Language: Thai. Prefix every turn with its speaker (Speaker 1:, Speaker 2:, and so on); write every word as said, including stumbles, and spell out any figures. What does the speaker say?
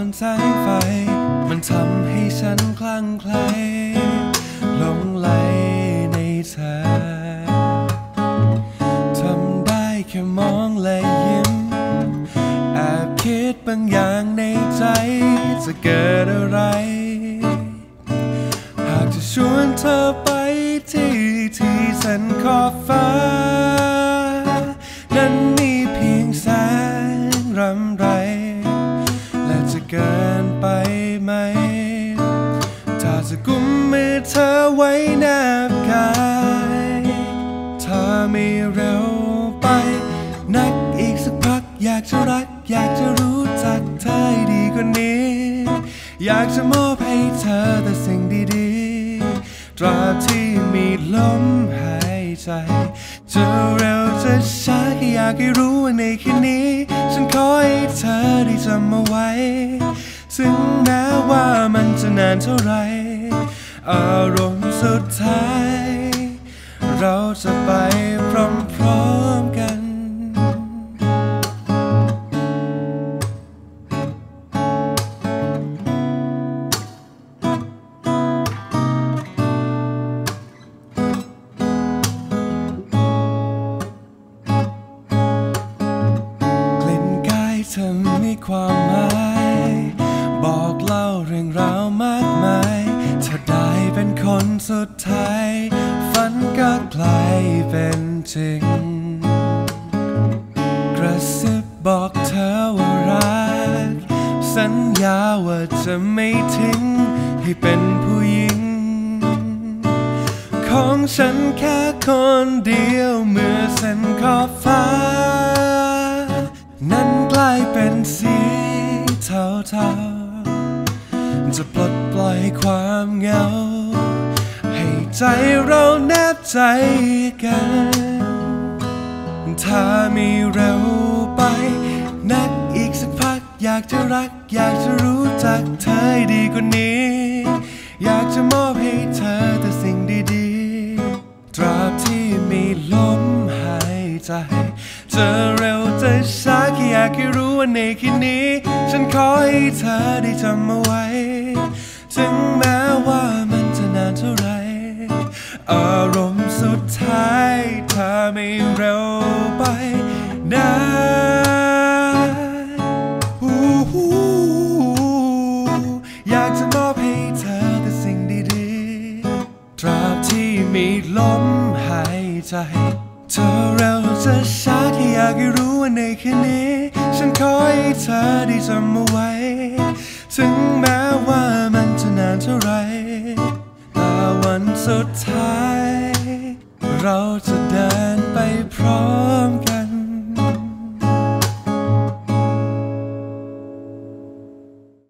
Speaker 1: อนแสงไฟมันทำให้ฉันคลั่งไคล้หลงไหลในเธอทำได้แค่มองและยิ้มแอบคิดบางอย่างในใจจะเกิดอะไรหากจะชวนเธอไปที่ที่สันขอบฟ้านั้นมีเพียงแสงรำไรและจะเกินไปไหมถ้าจะกุมมือเธอไว้แนบกายถ้าไม่เร็วไปนักอีกสักพักอยากจะรักอยากจะรู้จักเธอดีกว่านี้อยากจะมอบให้เธอแต่สิ่งดีๆตราบที่มีลมหายใจจะเร็วจะช้าแค่อยากให้รู้ว่าในคืนนี้ฉันขอให้เธอได้จำเอาไว้ถึงแม้ว่ามันจะนานเท่าไรอารมณ์สุดท้ายเราจะไปพร้อมๆกันเธอมีความหมายบอกเล่าเรื่องราวมากมายเธอได้เป็นคนสุดท้ายฝันก็กลายเป็นจริงกระซิบบอกเธอว่ารักสัญญาว่าจะไม่ทิ้งให้เป็นผู้หญิงของฉันแค่คนเดียวเมื่อเส้นขอบฟ้านั้นกลายเป็นสีเทาๆจะปลดปล่อยความเหงาให้ใจเราแนบใจกันถ้าไม่เร็วไปนักอีกสักพักอยากจะรักอยากจะรู้จักเธอดีกว่านี้อยากจะมอบให้เธอแต่สิ่งดีๆตราบที่มีลมหายใจจะเร็วจะช้าแค่อยากให้รู้ว่าในคืนนี้ฉันขอให้เธอได้จำเอาไว้ถึงแม้ว่ามันจะนานเท่าไรอารมณ์สุดท้ายถ้าไม่เร็วไปนะอยากจะมอบให้เธอแต่สิ่งดีๆตราบที่มีลมหายใจเธอเร็วจะช้าแค่อยากให้รู้ว่าในคืนนี้ฉันขอให้เธอได้จำเอาไว้ถึงแม้ว่ามันจะนานเท่าไรแต่วันสุดท้ายเราจะเดินไปพร้อม